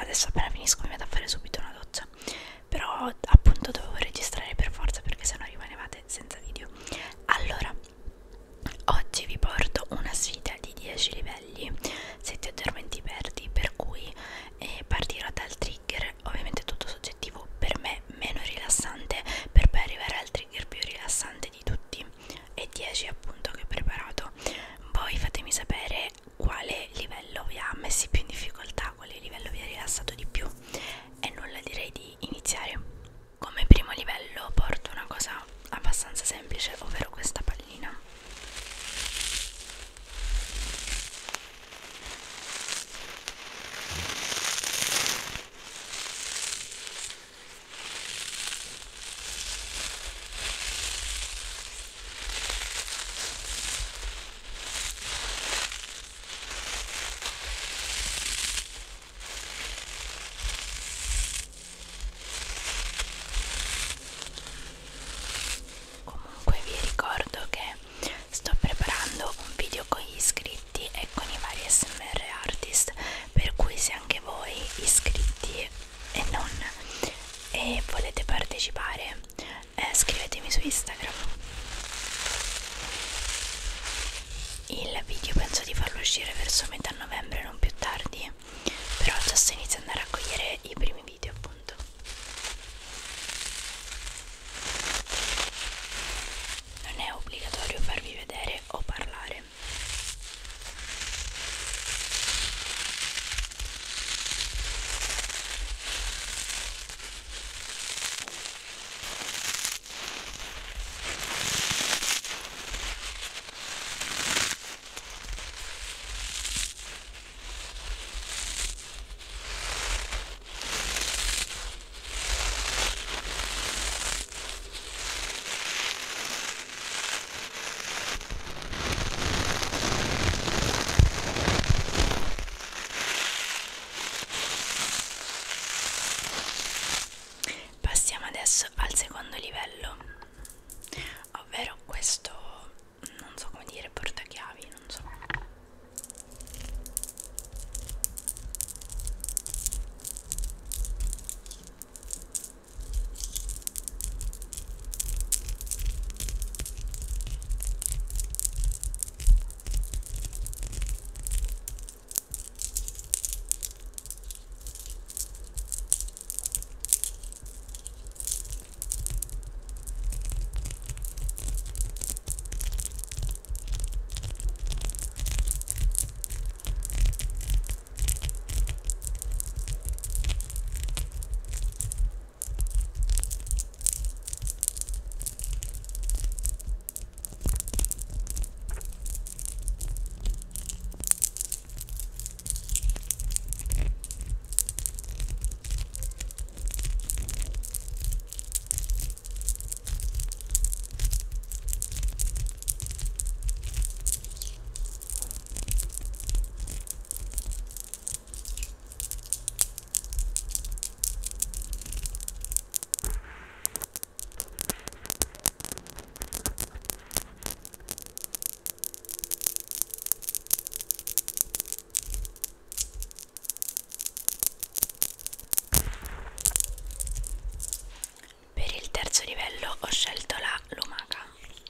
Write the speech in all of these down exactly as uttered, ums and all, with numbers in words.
adesso appena finisco mi vado a fare subito una doccia, però appunto dovevo registrare per forza perché sennò rimanevate senza video. Allora, oggi vi porto una sfida di dieci livelli, se ti addormenti perdi, per cui eh, partirò dal trigger, ovviamente tutto soggettivo, per me meno rilassante, per poi arrivare al trigger più rilassante di tutti, e dieci appunto che ho preparato. Voi fatemi sapere quale livello vi ha messi più in difficoltà, quale livello vi ha rilassato di più, e nulla, direi di iniziare. Come primo livello porto una cosa abbastanza semplice, ovvero questa pallina. Comunque vi ricordo che sto preparando un video con gli iscritti e con i vari S M R artist, per cui se anche voi iscritti e non e volete partecipare, eh, scrivetemi su Instagram. Il video penso di farlo uscire verso metà novembre, non più tardi, però già sto iniziando a raccogliere i primi video appunto. Non è obbligatorio farvi vedere o parlare. Passiamo adesso al secondo livello, ovvero questo, non so come dire, portachiavi, non so. Per il terzo livello ho scelto la lumaca.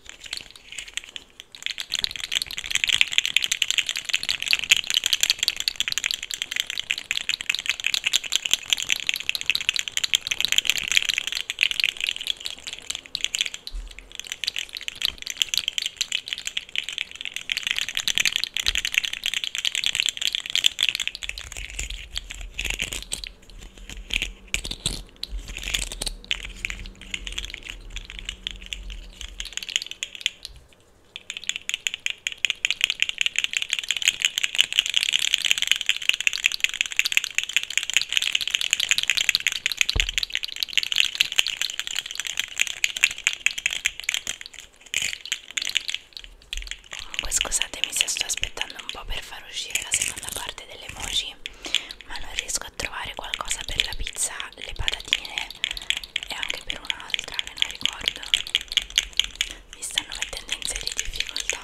Comunque scusatemi se sto aspettando un po' per far uscire la seconda parte delle emoji, ma non riesco a trovare qualcosa per la pizza, le patatine e anche per un'altra che non ricordo. Mi stanno mettendo in serie difficoltà,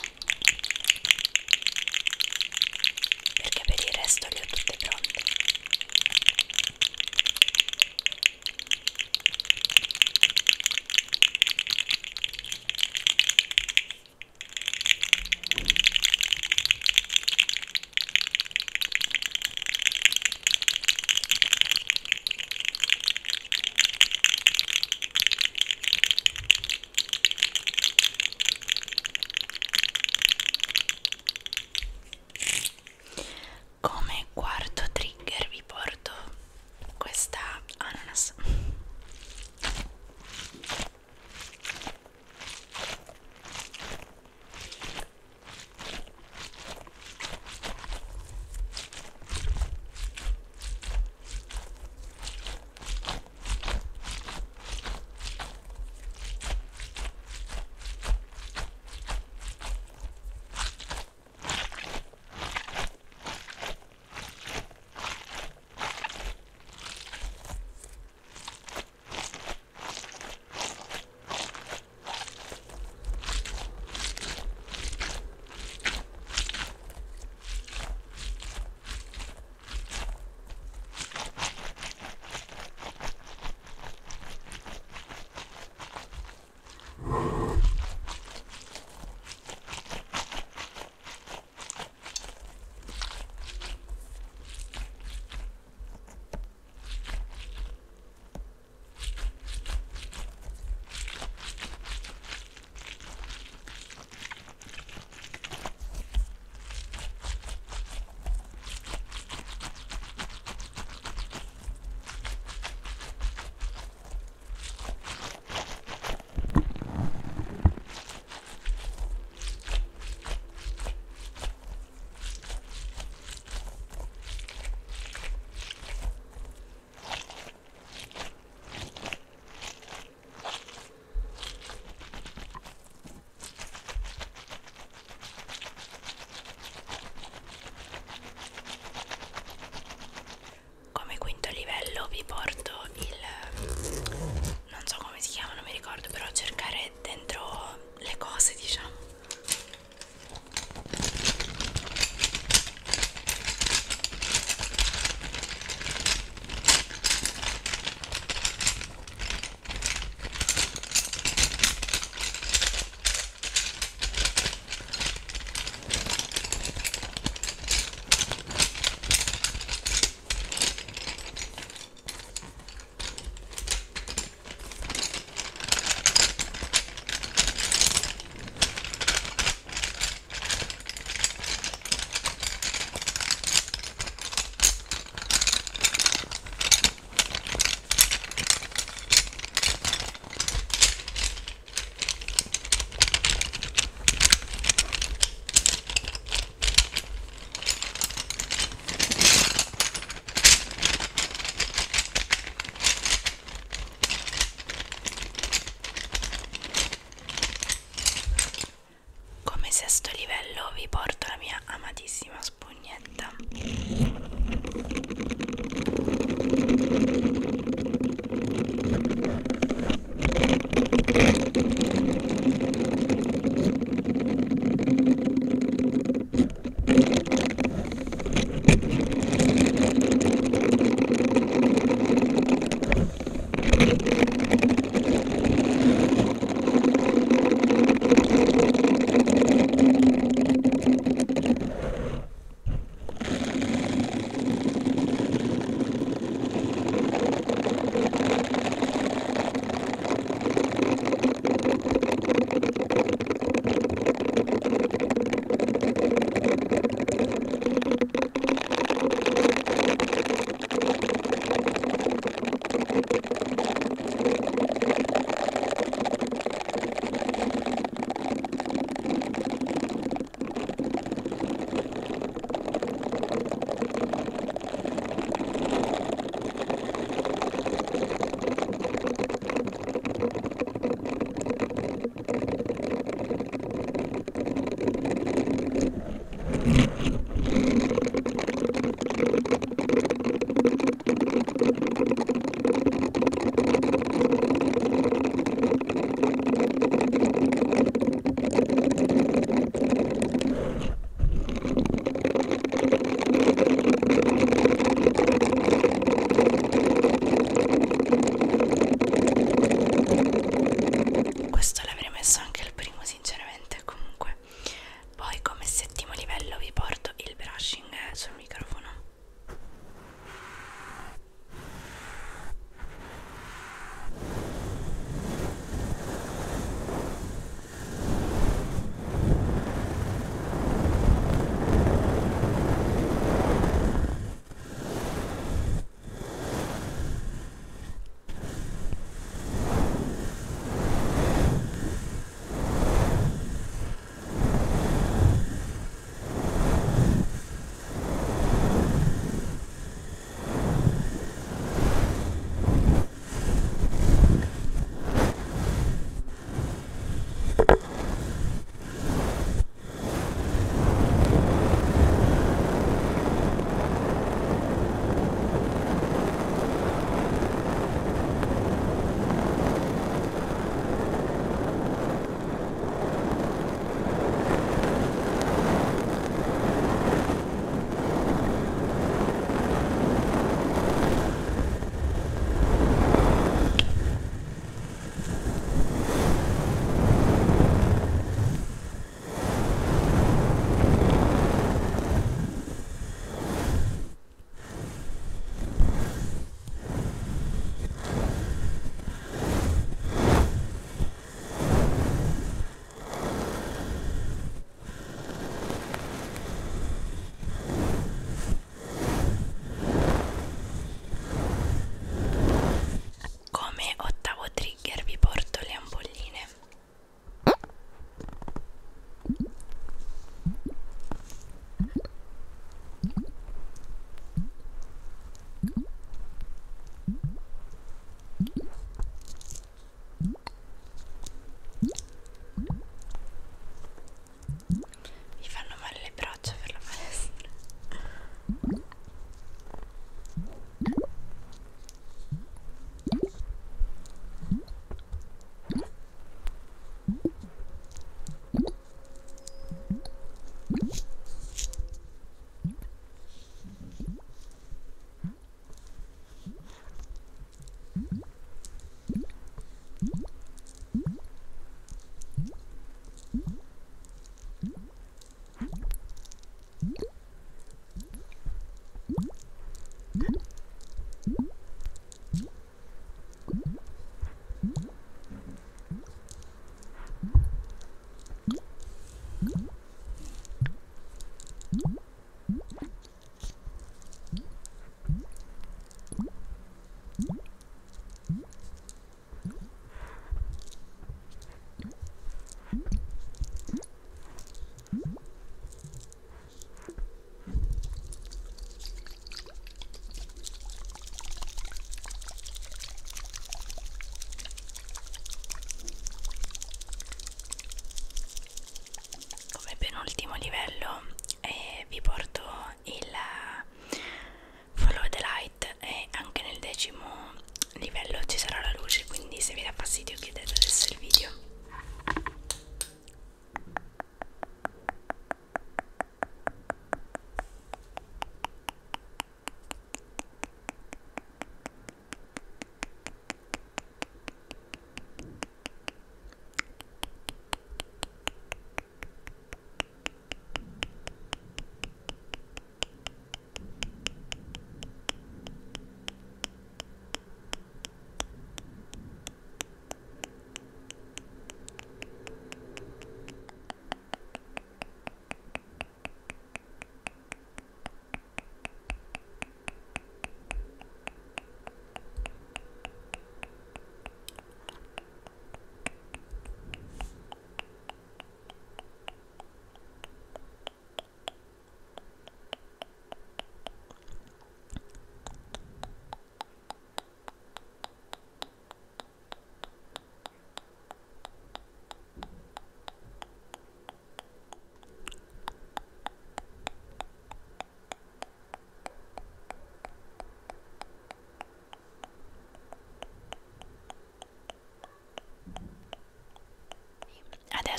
perché per il resto le ho tutte pronte.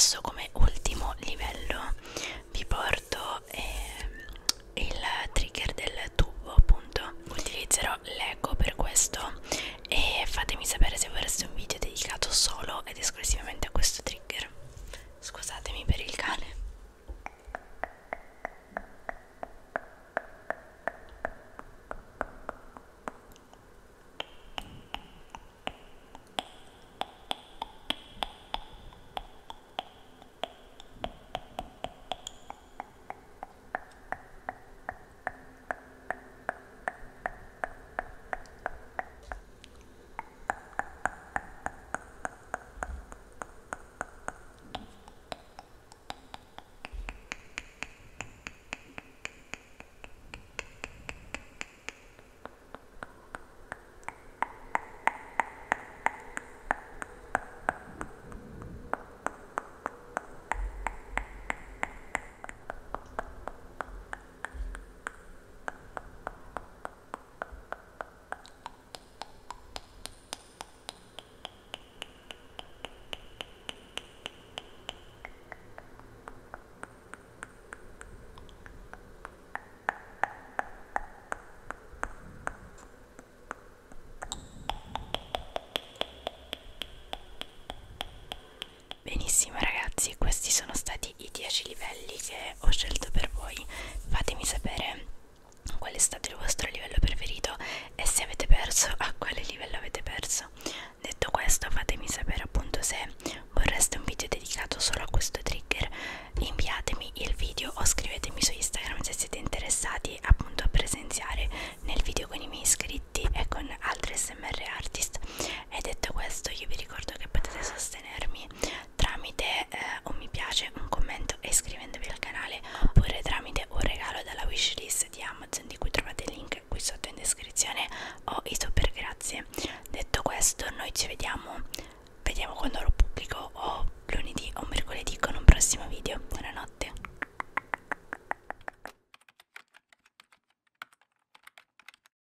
adesso come ultimo livello vi porto eh, il trigger del tubo, appunto. Utilizzerò l'eco per questo e fatemi sapere se vorreste un video dedicato solo ed esclusivamente a questo trigger. Scusatemi per il cane. Benissimo ragazzi, questi sono stati i dieci livelli che ho scelto per voi. Fatemi sapere qual è stato il vostro livello preferito e se avete perso, a quale livello avete perso. Detto questo, fatemi sapere appunto se vorreste un video dedicato solo a questo trigger. Inviatemi il video o scrivetemi su Instagram se siete interessati appunto a presenziare nel video con i miei iscritti e con altri S M R artist. E detto questo, io vi ricordo che potete sostenermi tramite eh, un mi piace, un commento e iscrivendovi al canale, oppure tramite un regalo dalla wishlist di Amazon di cui trovate il link qui sotto in descrizione o i super grazie. Detto questo, noi ci vediamo vediamo quando lo